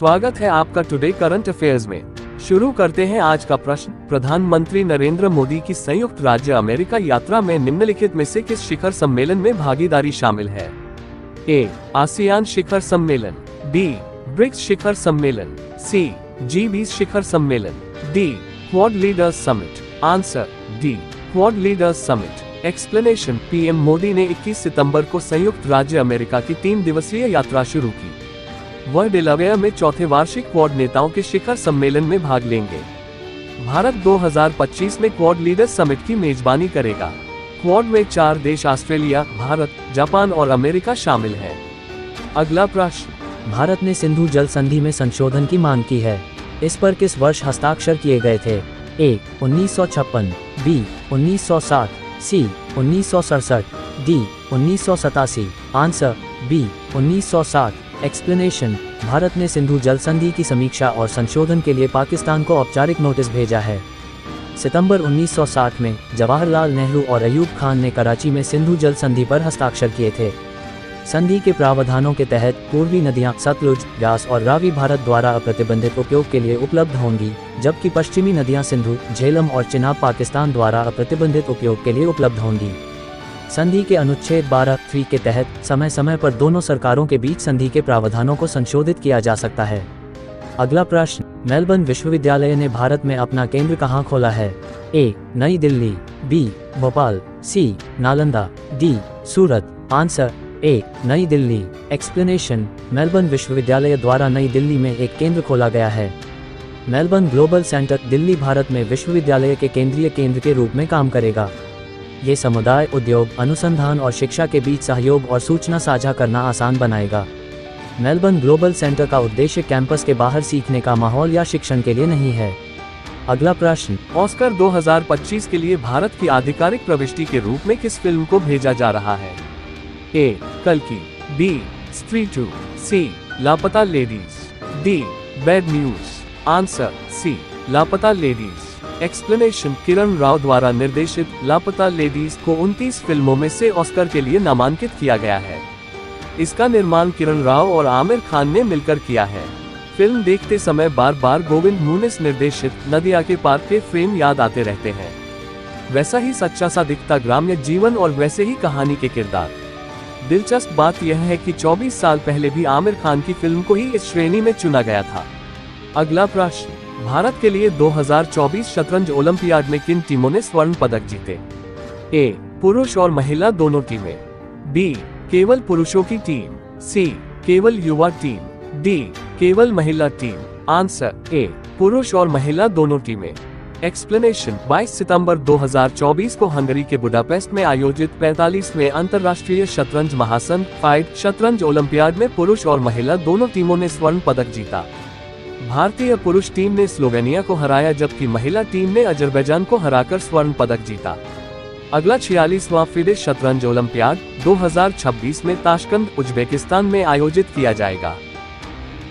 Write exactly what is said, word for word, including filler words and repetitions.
स्वागत है आपका टुडे करंट अफेयर्स में। शुरू करते हैं आज का प्रश्न। प्रधानमंत्री नरेंद्र मोदी की संयुक्त राज्य अमेरिका यात्रा में निम्नलिखित में से किस शिखर सम्मेलन में भागीदारी शामिल है? ए आसियान शिखर सम्मेलन, बी ब्रिक्स शिखर सम्मेलन, सी जी बीस शिखर सम्मेलन, D quad leaders summit. Answer D quad leaders summit. Explanation. PM Modi ने इक्कीस सितंबर को संयुक्त राज्य अमेरिका की तीन दिवसीय यात्रा शुरू की। वह डेलावेयर में चौथे वार्षिक क्वाड नेताओं के शिखर सम्मेलन में भाग लेंगे। भारत दो हज़ार पच्चीस में क्वाड लीडर्स समिट की मेजबानी करेगा। क्वाड में चार देश ऑस्ट्रेलिया, भारत, जापान और अमेरिका शामिल हैं। अगला प्रश्न। भारत ने सिंधु जल संधि में संशोधन की मांग की है। इस पर किस वर्ष हस्ताक्षर किए गए थे? ए उन्नीस सौ छप्पन, बी उन्नीस सौ साठ, सी उन्नीस सौ सड़सठ, डी उन्नीस सौ सतासी। आंसर बी उन्नीस सौ साठ। एक्सप्लेनेशन। भारत ने सिंधु जल संधि की समीक्षा और संशोधन के लिए पाकिस्तान को औपचारिक नोटिस भेजा है। सितंबर उन्नीस सौ साठ में जवाहरलाल नेहरू और अयूब खान ने कराची में सिंधु जल संधि पर हस्ताक्षर किए थे। संधि के प्रावधानों के तहत पूर्वी नदियां सतलुज, व्यास और रावी भारत द्वारा अप्रतिबंधित उपयोग के लिए उपलब्ध होंगी, जबकि पश्चिमी नदियां सिंधु, झेलम और चिनाब पाकिस्तान द्वारा अप्रतिबंधित उपयोग के लिए उपलब्ध होंगी। संधि के अनुच्छेद बारह थ्री के तहत समय समय पर दोनों सरकारों के बीच संधि के प्रावधानों को संशोधित किया जा सकता है। अगला प्रश्न। मेलबर्न विश्वविद्यालय ने भारत में अपना केंद्र कहाँ खोला है? A Nai Delhi, B Bhopal, C Nalanda, D Surat. Answer A Nai Delhi. Explanation. Melbourne विश्वविद्यालय द्वारा नई दिल्ली में एक केंद्र खोला गया है। Melbourne global centre Delhi Bharat में विश्वविद्यालय के केंद्रीय केंद्र के रूप में काम करेगा। ये समुदाय, उद्योग, अनुसंधान और शिक्षा के बीच सहयोग और सूचना साझा करना आसान बनाएगा। मेलबर्न ग्लोबल सेंटर का उद्देश्य कैंपस के बाहर सीखने का माहौल या शिक्षण के लिए नहीं है। अगला प्रश्न। ऑस्कर दो हज़ार पच्चीस के लिए भारत की आधिकारिक प्रविष्टि के रूप में किस फिल्म को भेजा जा रहा है? ए कल्कि, बी स्त्री two, C Laapataa ladies, D bad news. Answer C Laapataa ladies. Explanation. Kiran Rao द्वारा निर्देशित लापता लेडीज को उनतीस फिल्मों में से ऑस्कर के लिए नामांकित किया गया है। इसका निर्माण किरण राव और आमिर खान ने मिलकर किया है। फिल्म देखते समय बार बार गोविंद नूनिस निर्देशित नदिया के पार के फ्रेम याद आते रहते हैं। वैसा ही सच्चा सा दिखता ग्राम्य जीवन और वैसे ही कहानी के किरदार। दिलचस्प बात यह है कि चौबीस साल पहले भी आमिर खान की फिल्म को ही इस श्रेणी में चुना गया था। अगला प्रश्न। भारत के लिए दो हज़ार चौबीस शतरंज ओलंपियाड में किन टीमों ने स्वर्ण पदक जीते? ए पुरुष और महिला दोनों टीमें, बी केवल पुरुषों की टीम, सी केवल युवा टीम, डी केवल महिला टीम। आंसर ए पुरुष और महिला दोनों टीमें। एक्सप्लेनेशन। बाईस सितंबर दो हज़ार चौबीस को हंगरी के बुडापेस्ट में आयोजित पैंतालीसवें अंतर्राष्ट्रीय शतरंज महासंघ फाइड शतरंज ओलंपियाड में पुरुष और महिला दोनों टीमों ने स्वर्ण पदक जीता। भारतीय पुरुष टीम ने स्लोवेनिया को हराया, जबकि महिला टीम ने अजरबैजान को हराकर स्वर्ण पदक जीता। अगला छियालीसवां फिडे शतरंज ओलंपियाड दो हज़ार छब्बीस में ताशकंद, उज्बेकिस्तान में आयोजित किया जाएगा।